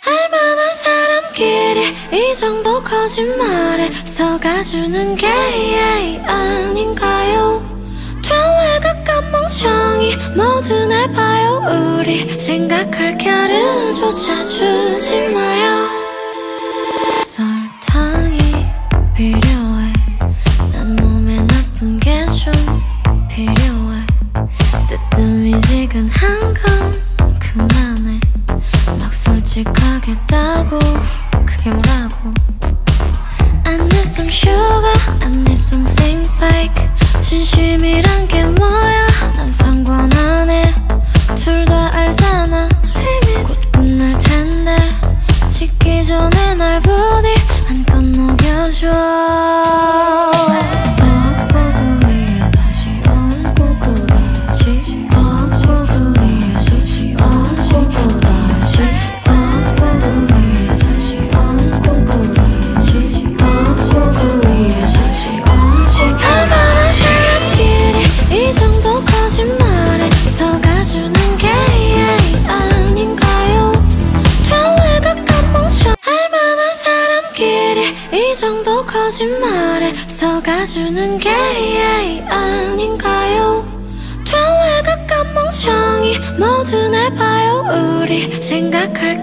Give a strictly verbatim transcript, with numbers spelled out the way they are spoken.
알만한 사람끼리 이 정도 거짓말에 속아주는 게 아닌가요? 될래 가까운 멍청이 뭐든 해봐요. 우리 생각할 겨를조차 주지 마요. 설탕이 필요해. 난 몸에 나쁜 게 좀 필요해. 뜨뜻미지근한 건 그만해. 막 솔직하겠다고 그게 뭐라고. I need some sugar, I need something fake. 진심이란 게 뭐야 난 상관 안 해. 둘 다 알잖아 곧 끝날 텐데 식기 전에 날 부디 안 건너겨줘. 이 정도 거짓말에 속아주는 게 아닌가요? 될래 가까운 멍청이 뭐든 해봐요. 우리 생각할